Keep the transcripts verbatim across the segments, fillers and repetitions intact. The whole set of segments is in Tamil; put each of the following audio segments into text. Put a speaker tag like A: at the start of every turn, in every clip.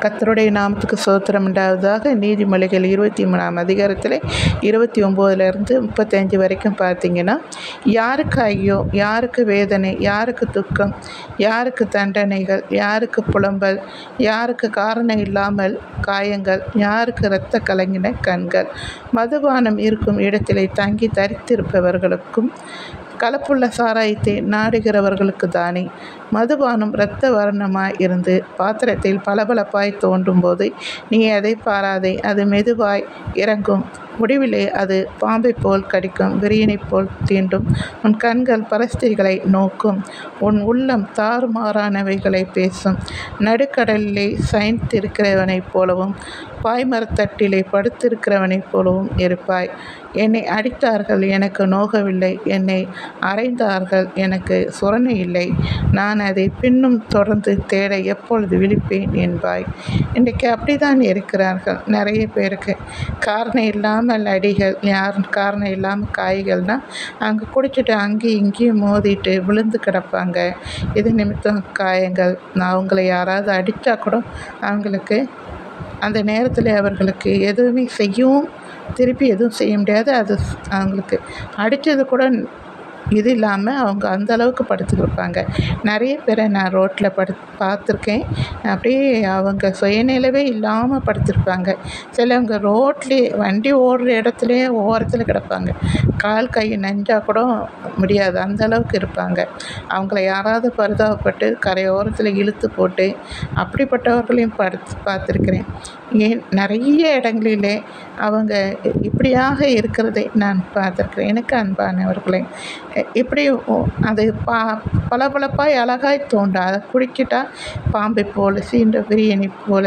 A: கர்த்தருடைய நாமத்துக்கு ஸ்தோத்திரம் உண்டாவதாக. நீதிமொழிகள் இருபத்தி மூணாம் அதிகாரத்தில் இருபத்தி ஒம்போதுலேருந்து முப்பத்தஞ்சு வரைக்கும் பார்த்தீங்கன்னா, யாருக்கு ஐயோ, யாருக்கு வேதனை, யாருக்கு துக்கம், யாருக்கு தண்டனைகள், யாருக்கு புலம்பல், யாருக்கு காரணம் இல்லாமல் காயங்கள், யாருக்கு இரத்த கலங்கின கண்கள், மதுபானம் இருக்கும் இடத்திலே தங்கி தரித்திருப்பவர்களுக்கும் கலப்புள்ள சாராயத்தை நாடுகிறவர்களுக்கு தானே. மதுபானம் இரத்த வர்ணமாய் இருந்து பாத்திரத்தில் பளபளப்பாய் தோன்றும் போது நீ அதை பாராதே. அது மெதுவாய் இறங்கும், முடிவிலே அது பாம்பை போல் கடிக்கும், விரியனைப் போல் தீண்டும். உன் கண்கள் பரஸ்திரிகளை நோக்கும், உன் உள்ளம் தாறுமாறானவைகளை பேசும். நடுக்கடலிலே சயனித்திருக்கிறவனைப் போலவும் பாய்மரத்தட்டிலே படுத்திருக்கிறவனைப் போலவும் இருப்பாய். என்னை அடித்தார்கள், எனக்கு நோகவில்லை. என்னை அறைந்தார்கள், எனக்கு சுரணை இல்லை. நான் அதை பின்னும் தொடர்ந்து தேட எப்பொழுது விழிப்பேன் என்பாய். இன்றைக்கு அப்படி தான் இருக்கிறார்கள் நிறைய பேருக்கு. காரணம் இல்லாமல் அடிகள், யார் காரணம் இல்லாமல் காய்கள்னால் அங்கே குடிச்சிட்டு அங்கேயும் இங்கேயும் மோதிட்டு விழுந்து கிடப்பாங்க. இது நிமித்தம் காயங்கள். நான் அவங்கள யாராவது அடித்தா கூட அவங்களுக்கு அந்த நேரத்தில் அவர்களுக்கு எதுவுமே செய்யவும் திருப்பி எதுவும் செய்ய முடியாது. அது அவங்களுக்கு அடித்தது கூட இது இல்லாமல் அவங்க அந்தளவுக்கு படுத்துக்கிருப்பாங்க. நிறைய பேரை நான் ரோட்டில் படு பார்த்துருக்கேன். அப்படியே அவங்க சுயநிலவே இல்லாமல் படுத்திருப்பாங்க. சிலவங்க ரோட்லேயே வண்டி ஓடுற இடத்துலையே ஓரத்தில் கிடப்பாங்க. கால் கை நஞ்சா கூட முடியாது, அந்தளவுக்கு இருப்பாங்க. அவங்கள யாராவது பரிதாபப்பட்டு கரையோரத்தில் இழுத்து போட்டு அப்படிப்பட்டவர்களையும் படுத்து பார்த்துருக்கிறேன். ஏன் நிறைய இடங்களிலே அவங்க இப்படியாக இருக்கிறதை நான் பார்த்துருக்குறேன். எனக்கு அன்பானவர்களே, இப்படி அது பா பளபளப்பாய் அழகாய் தோன்றும். அதை குடிச்சிட்டா பாம்பை போல் சீண்ட விரியனை போல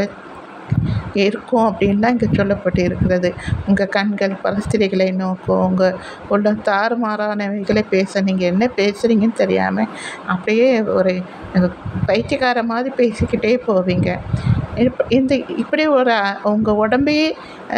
A: இருக்கும் அப்படின்லாம் இங்கே சொல்லப்பட்டு இருக்கிறது. உங்கள் கண்கள் பரஸ்திரிகளை நோக்கும், உங்கள் உள்ள தாறுமாறானவைகளை பேச, நீங்கள் என்ன பேசுகிறீங்கன்னு தெரியாமல் அப்படியே ஒரு பைத்தியக்கார மாதிரி பேசிக்கிட்டே போவீங்க. இந்த இப்படி ஒரு உங்கள் உடம்பையே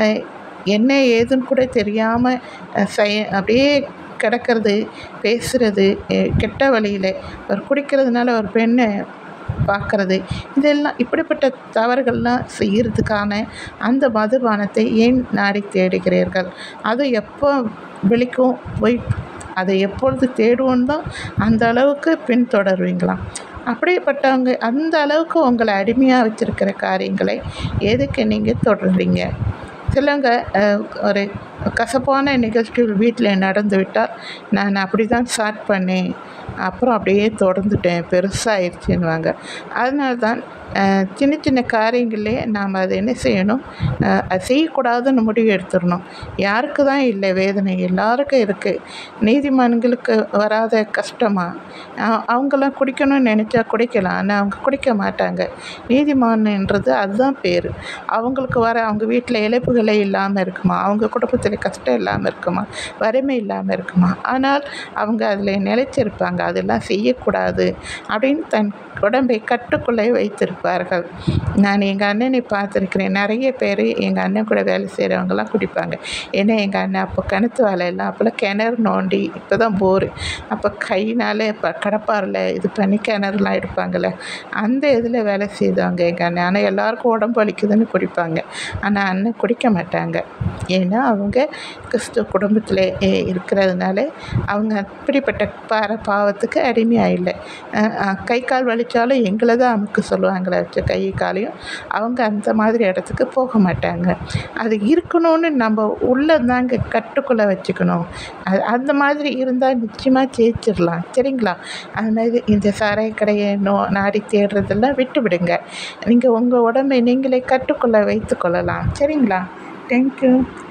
A: என்ன ஏதுன்னு கூட தெரியாமல் செய அப்படியே கிடக்கிறது, பேசுகிறது, கெட்ட வழியில் ஒரு குடிக்கிறதுனால ஒரு பெண்ணை பார்க்குறது, இதெல்லாம் இப்படிப்பட்ட தவறுகள்லாம் செய்கிறதுக்கான அந்த மதுபானத்தை ஏன் நாடி தேடுகிறீர்கள்? அது எப்போ வெளிக்கும் போய் அதை எப்பொழுது தேடுவோன்னு தான் அந்த அளவுக்கு பின்தொடர்வீங்களாம். அப்படிப்பட்டவங்க அந்த அளவுக்கு உங்களை அடிமையாக வச்சுருக்கிற காரியங்களை எதுக்கு நீங்கள் தொடர்றீங்க? சிலவங்க ஒரு கசப்பான நிகழ்ச்சிகள் வீட்டில் நடந்து விட்டால், நான் அப்படி தான் ஸ்டார்ட் பண்ணேன், அப்புறம் அப்படியே தொடர்ந்துட்டேன், பெருசாகிடுச்சின்னுவாங்க. அதனால தான் சின்ன சின்ன காரியங்களே நாம் அதை என்ன செய்யணும், அது செய்யக்கூடாதுன்னு முடிவு எடுத்துடணும். யாருக்கு தான் இல்லை வேதனை? எல்லாருக்கும் இருக்குது. நீதிமான்களுக்கு வராத கஷ்டமா? அவங்களாம் குடிக்கணும்னு நினச்சா குடிக்கலாம், ஆனால் அவங்க குடிக்க மாட்டாங்க. நீதிமான்ன்றது அதுதான் பேர். அவங்களுக்கு வர அவங்க வீட்டில் இழப்புகளே இல்லாமல் இருக்குமா? அவங்க குடும்பத்தில் கஷ்டம் இல்லாமல் இருக்குமா? வறுமை இல்லாமல் இருக்குமா? ஆனால் அவங்க அதில் நிலைச்சிருப்பாங்க. அதெல்லாம் செய்யக்கூடாது அப்படின்னு தன் உடம்பை கட்டுக்குள்ளே வைத்திருப்பார்கள். நான் எங்கள் அண்ணனை பார்த்துருக்கிறேன். நிறைய பேர் எங்கள் அண்ணன் கூட வேலை செய்கிறவங்களாம் குடிப்பாங்க. ஏன்னா எங்கள் அண்ணன் அப்போ கிணத்து வேலையெல்லாம் அப்போல்லாம் கிணறு நோண்டி, இப்போ தான் போரு, அப்போ கையினால் இப்போ கடப்பாரில் இது பண்ணி கிணறுலாம் எடுப்பாங்கள்ல, அந்த இதில் வேலை செய்தவங்க எங்கள் அண்ணன். ஆனால் எல்லாருக்கும் உடம்பு வலிக்குதுன்னு குடிப்பாங்க. ஆனால் அண்ணன் குடிக்க மாட்டாங்க. ஏன்னா அவங்க கிறிஸ்துவ குடும்பத்தில் இருக்கிறதுனால அவங்க அப்படிப்பட்ட பார பாவத்துக்கு அடிமையாக இல்லை. கை கால் வலித்தாலும் எங்களை தான் அமுக்க சொல்லுவாங்களே வச்சு கை காலையும். அவங்க அந்த மாதிரி இடத்துக்கு போக மாட்டாங்க. அது இருக்கணும்னு நம்ம உள்ளதாங்க கட்டுக்குள்ளே வச்சுக்கணும். அது அந்த மாதிரி இருந்தால் நிச்சயமாக ஜெயிச்சிடலாம். சரிங்களா? அது மாதிரி இந்த சாராய கடையை நோ நாடி தேடுறதெல்லாம் விட்டு விடுங்க. நீங்கள் உங்கள் உடம்பை நீங்களே கட்டுக்குள்ளே வைத்து கொள்ளலாம். சரிங்களா? தேங்க்யூ.